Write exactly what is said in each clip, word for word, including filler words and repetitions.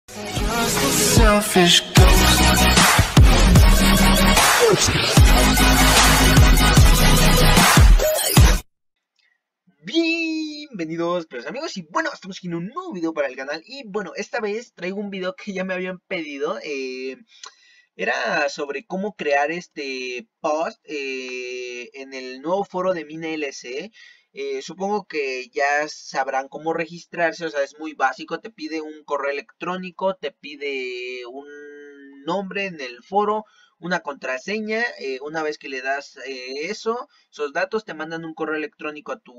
Selfish ghost. Bienvenidos, queridos amigos, y bueno, estamos aquí en un nuevo video para el canal. Y bueno, esta vez traigo un video que ya me habían pedido. eh, Era sobre cómo crear este post eh, en el nuevo foro de Mina L C. Eh, supongo que ya sabrán cómo registrarse, o sea, es muy básico. Te pide un correo electrónico, te pide un nombre en el foro, una contraseña. Eh, una vez que le das eh, eso, esos datos, te mandan un correo electrónico a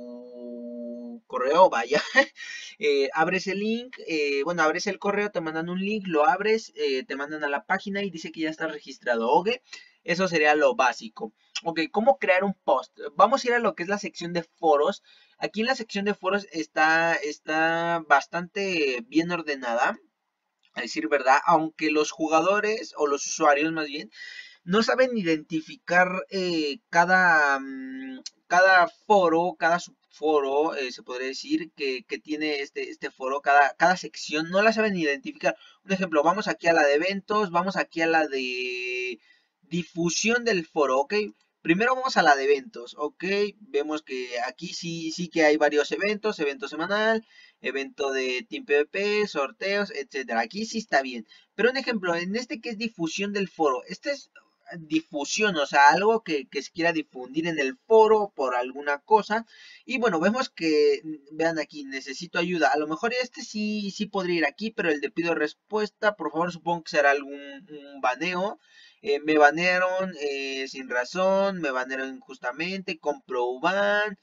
tu correo, vaya. Eh, abres el link, eh, bueno, abres el correo, te mandan un link, lo abres, eh, te mandan a la página y dice que ya está registrado. Ok, eso sería lo básico. Ok, ¿cómo crear un post? Vamos a ir a lo que es la sección de foros. Aquí en la sección de foros está, está bastante bien ordenada, a decir verdad, aunque los jugadores o los usuarios más bien no saben identificar eh, cada, mm, cada foro, cada subforo, eh, se podría decir, que, que tiene este, este foro, cada, cada sección, no la saben identificar. Un ejemplo, vamos aquí a la de eventos, vamos aquí a la de difusión del foro, ¿ok? Primero vamos a la de eventos, ¿ok? Vemos que aquí sí, sí que hay varios eventos, evento semanal, evento de Team PvP, sorteos, etcétera. Aquí sí está bien. Pero un ejemplo, en este que es difusión del foro, este es difusión, o sea, algo que, que se quiera difundir en el foro por alguna cosa. Y bueno, vemos que, vean aquí, necesito ayuda. A lo mejor este sí, sí podría ir aquí, pero el de pido respuesta, por favor, supongo que será algún un baneo. Eh, me banearon eh, sin razón, me banearon injustamente, compro U B A N.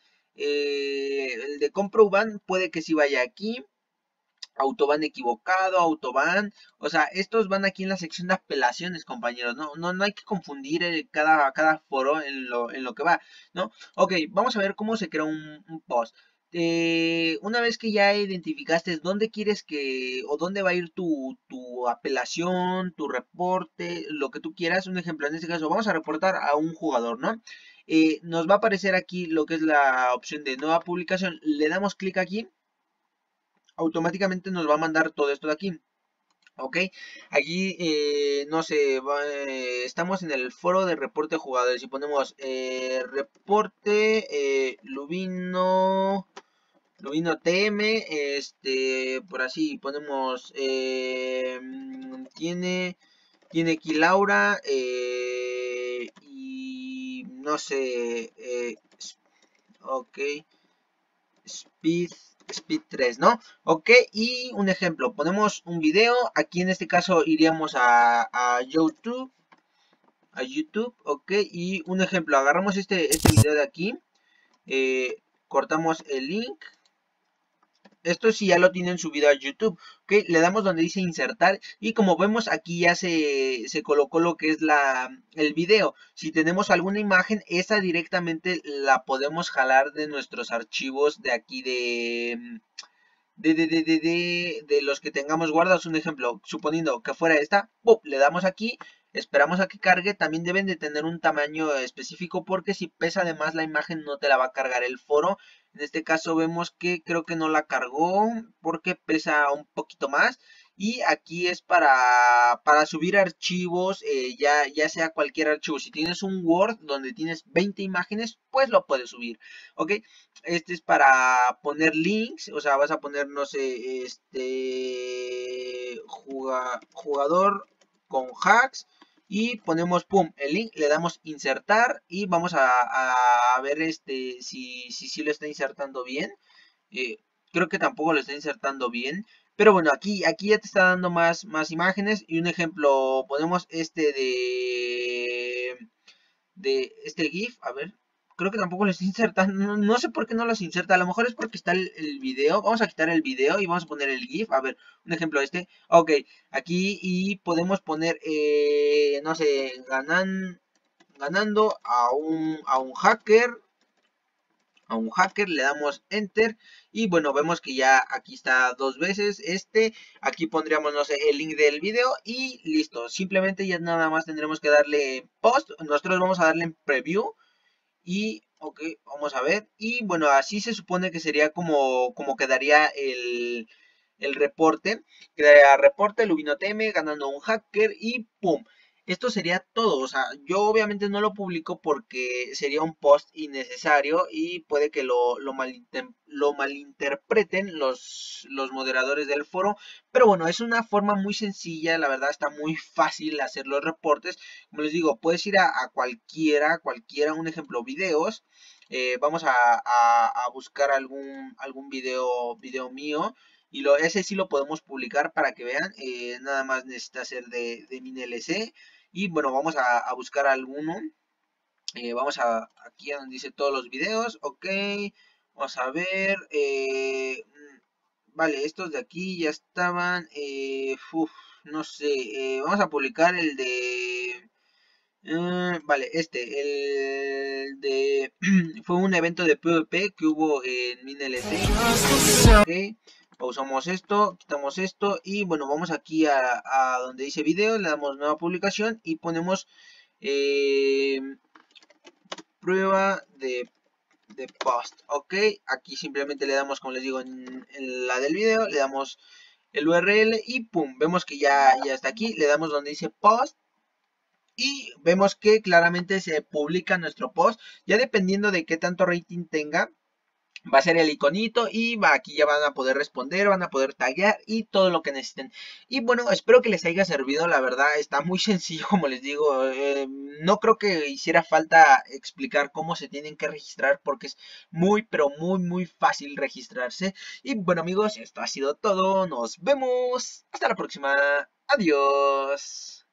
Eh, el de compro U B A N puede que sí vaya aquí. Autoban equivocado, autoban, o sea, estos van aquí en la sección de apelaciones, compañeros, no, no, no hay que confundir eh, cada, cada foro en lo, en lo que va, ¿no? Ok, vamos a ver cómo se crea un, un post. Eh, una vez que ya identificaste dónde quieres que, o dónde va a ir tu, tu apelación, tu reporte, lo que tú quieras, un ejemplo, en este caso, vamos a reportar a un jugador, ¿no? Eh, nos va a aparecer aquí lo que es la opción de nueva publicación, le damos clic aquí, automáticamente nos va a mandar todo esto de aquí. Ok, aquí eh, no sé, va, eh, estamos en el foro de reporte de jugadores y ponemos eh, reporte eh, Lubino, Lubino T M, este, por así ponemos, eh, tiene, tiene aquí Laura eh, y no sé, eh, ok. Speed, Speed tres, ¿no? Ok, y un ejemplo, ponemos un video, aquí en este caso iríamos a, a YouTube, a YouTube, ok, y un ejemplo, agarramos este, este video de aquí, eh, cortamos el link. Esto sí ya lo tienen subido a YouTube, ¿ok? Le damos donde dice insertar y como vemos aquí ya se, se colocó lo que es la, el video. Si tenemos alguna imagen, esa directamente la podemos jalar de nuestros archivos de aquí de... De, de, de, de, de, de los que tengamos guardados. Un ejemplo, suponiendo que fuera esta, ¡pum!, le damos aquí, esperamos a que cargue. También deben de tener un tamaño específico porque si pesa de más la imagen no te la va a cargar el foro. En este caso vemos que creo que no la cargó porque pesa un poquito más. Y aquí es para, para subir archivos, eh, ya, ya sea cualquier archivo. Si tienes un Word donde tienes veinte imágenes, pues lo puedes subir. ¿Ok? Este es para poner links, o sea, vas a poner, no sé, este jugador con hacks y ponemos, pum, el link, le damos insertar y vamos a, a ver este si, si, si lo está insertando bien. Eh, creo que tampoco lo está insertando bien. Pero bueno, aquí, aquí ya te está dando más, más imágenes. Y un ejemplo, ponemos este de, de este GIF. A ver, creo que tampoco lo está insertando. No, no sé por qué no los inserta. A lo mejor es porque está el, el video. Vamos a quitar el video y vamos a poner el GIF. A ver, un ejemplo este. Ok, aquí y podemos poner, eh, no sé, ganan, ganando a un, a un hacker. A un hacker, le damos enter y bueno, vemos que ya aquí está dos veces este, aquí pondríamos, no sé, el link del video y listo, simplemente ya nada más tendremos que darle post, nosotros vamos a darle en preview y ok, vamos a ver y bueno, así se supone que sería como, como quedaría el, el reporte, crea reporte, Lubino teme, ganando un hacker y ¡pum! Esto sería todo, o sea, yo obviamente no lo publico porque sería un post innecesario y puede que lo, lo, malinter, lo malinterpreten los, los moderadores del foro, pero bueno, es una forma muy sencilla, la verdad está muy fácil hacer los reportes. Como les digo, puedes ir a, a cualquiera, cualquiera, un ejemplo, videos, eh, vamos a, a, a, buscar algún, algún video, video mío. Y lo, ese sí lo podemos publicar para que vean, eh, nada más necesita ser de, de MinLC. Y bueno, vamos a, a buscar alguno. Eh, vamos a aquí a donde dice todos los videos. Ok. Vamos a ver. Eh, vale, estos de aquí ya estaban. Eh, uf, no sé. Eh, vamos a publicar el de... Uh, vale, este, el de... fue un evento de PvP que hubo en MinLC. Ok. Pausamos esto, quitamos esto y bueno, vamos aquí a, a donde dice video, le damos nueva publicación y ponemos eh, prueba de, de post, ok, aquí simplemente le damos, como les digo, en, en la del video, le damos el U R L y pum, vemos que ya, ya está aquí, le damos donde dice post y vemos que claramente se publica nuestro post, ya dependiendo de qué tanto rating tenga. Va a ser el iconito y va, aquí ya van a poder responder, van a poder taggear y todo lo que necesiten. Y bueno, espero que les haya servido, la verdad está muy sencillo como les digo. Eh, no creo que hiciera falta explicar cómo se tienen que registrar porque es muy pero muy muy fácil registrarse. Y bueno amigos, esto ha sido todo, nos vemos, hasta la próxima, adiós.